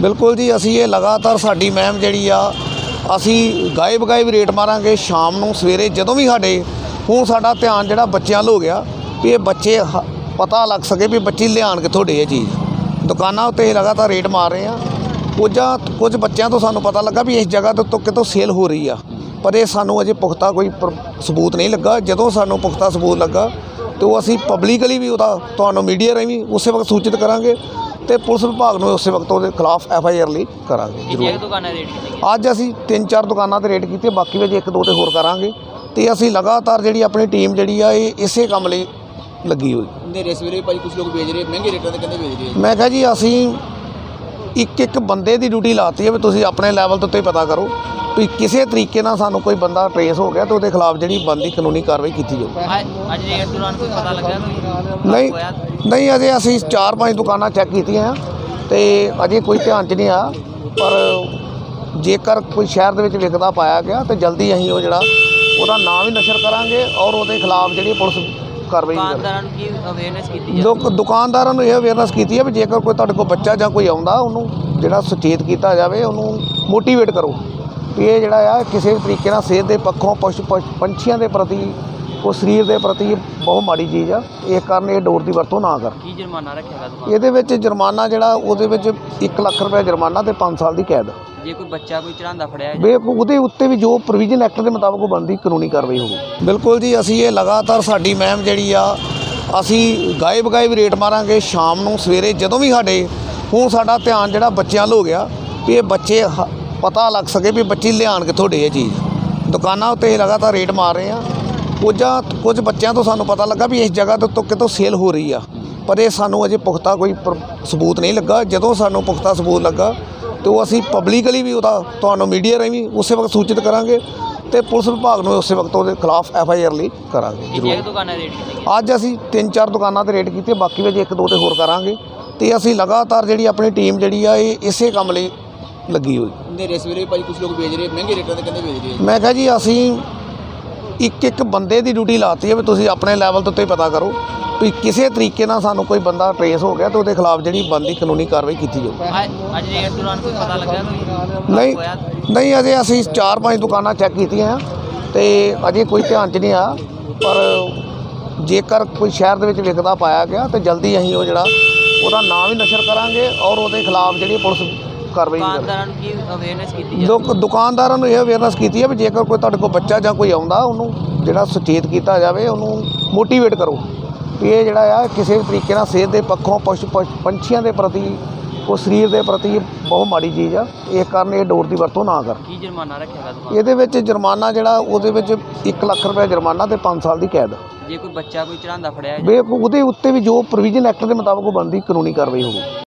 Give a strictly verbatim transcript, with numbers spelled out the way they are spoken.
बिल्कुल जी, असी ये लगातार साडी मैम जिहड़ी आ असी गायब गायब रेट मारांगे शाम नूं सवेरे जदों भी साडे हुण साडा ध्यान जिहड़ा बच्चिਆਂ लो गया भी ये बच्चे पता लग सके भी बच्चे लियाण कित्थों डे चीज़। दुकानां उत्ते लगातार रेट मार रहे हैं। कुछ कुछ बच्चों तो सानूं पता लगा भी इस जगह तो कितों सेल हो रही आ, पर ये सानूं अजे पुख्ता कोई सबूत नहीं लगा। जदों सानूं पुख्ता सबूत लगा तो असी पब्लिकली भी उहदा तुहानूं मीडिया राहीं भी उस वक्त सूचित करांगे तो पुलिस विभाग में उस वक्त वो खिलाफ एफ आई आर ली करांगे। अज असी तीन चार दुकानों ते रेड की, बाकी में एक दो तो होर करांगे। तो असी लगातार जी अपनी टीम जी इसे काम लई लगी हुई। कुछ लोग बेच रहे महंगे रेटां ते कहंदे बेच रहे। मैं कहा जी असी एक एक बंदे की ड्यूटी लाती है भी तुसीं अपने लैवल तो उत्ते पता करो भी किसी तरीके नाल सानूं कोई बंदा ट्रेस हो गया तो उसके खिलाफ जी बनती कानूनी कार्रवाई की जाए। नहीं नहीं अजे असी चार पाँच दुकानां चैक कीतियां ते अजे कोई ध्यान च नहीं आया, पर जेकर कोई शहर दे विच विकदा पाया गया तो जल्दी असीं वो जिहड़ा ਉਹਦਾ नाम भी नशर करांगे और ਉਹਦੇ खिलाफ जी पुलिस कार्रवाई लोग दुकानदारों ने यह अवेयरनेस की है भी जेकर कोई तुहाडे कोल बच्चा जां कोई आउंदा उन्होंने जिहड़ा सुचेत किया जाए, उन्होंने मोटीवेट करो भी ये जिहड़ा आ किसी भी तरीके नाल सेहत के पक्षों पशु पंछियों के प्रति को शरीर के प्रति बहुत माड़ी चीज़ आ। इस कारण ये डोर की वरतों ना कर। जुर्माना रखा ये जुर्माना जिहड़ा उहदे विच एक लाख रुपये जुर्माना ते पाँच साल की कैद। जे कोई बच्चा कोई चढ़ांदा फड़िया बे उहदे उत्ते भी जो प्रोविजन एक्ट के मुताबिक बनती कानूनी कार्रवाई होगी। बिल्कुल जी, असी ये लगातार साडी मैम जिहड़ी आ असी गायब गायब रेट मारांगे शाम नूं सवेरे जदों भी साडे हुण साडा ध्यान जिहड़ा बच्चिਆਂ लो गया भी ये बच्चे पता लग सके भी बच्चे लियाण कित्थों डे चीज़। दुकानां उत्ते लगातार रेट मार रहे हैं। कुछ कुछ बच्चों तो सानूं पता लगा भी इस जगह तो कितों सेल हो रही आ, पर ये सानूं अजे पुख्ता कोई सबूत नहीं लगा। जदों सानूं पुख्ता सबूत लगा तो असी पब्लिकली भी उहदा तुहानूं मीडिया राहीं भी उस वक्त सूचित करांगे तो पुलिस विभाग में उस वक्त वो खिलाफ एफ आई आर ली करांगे। अज असी तीन चार दुकानों ते रेड की, बाकी में एक दो तो होर करांगे। तो असी लगातार जी अपनी टीम जी इसे काम लई लगी हुई। कुछ लोग बेच रहे महंगे रेटां ते कहंदे बेच रहे। मैं कहा जी असी एक एक बंदे की ड्यूटी लाती है भी तुसीं अपने लैवल तो उत्ते पता करो भी किसी तरीके नाल सानूं कोई बंदा ट्रेस हो गया तो उसके खिलाफ जी बनती कानूनी कार्रवाई की जाए। नहीं नहीं अजे असी चार पाँच दुकानां चैक कीतियां ते अजे कोई ध्यान च नहीं आया, पर जेकर कोई शहर दे विच विकदा पाया गया तो जल्दी असीं वो जिहड़ा ਉਹਦਾ नाम भी नशर करांगे और ਉਹਦੇ खिलाफ जी पुलिस कार्रवाई लोग दुकानदारों ने यह अवेयरनेस की है भी जेकर कोई तुहाडे कोल बच्चा जां कोई आउंदा उन्होंने जिहड़ा सुचेत किया जाए, उन्होंने मोटीवेट करो भी ये जिहड़ा आ किसी भी तरीके नाल सेहत के पक्षों पशु पंछियों के प्रति को शरीर के प्रति बहुत माड़ी चीज़ आ। इस कारण ये डोर की वरतों ना कर। जुर्माना रखा ये जुर्माना जिहड़ा ਉਹਦੇ ਵਿੱਚ एक लाख रुपये जुर्माना ते पाँच साल की कैद। जे कोई बच्चा कोई चढ़ांदा फड़िया बे ਉਹਦੇ ਉੱਤੇ भी जो प्रोविजन एक्ट के मुताबिक बनती कानूनी कार्रवाई होगी।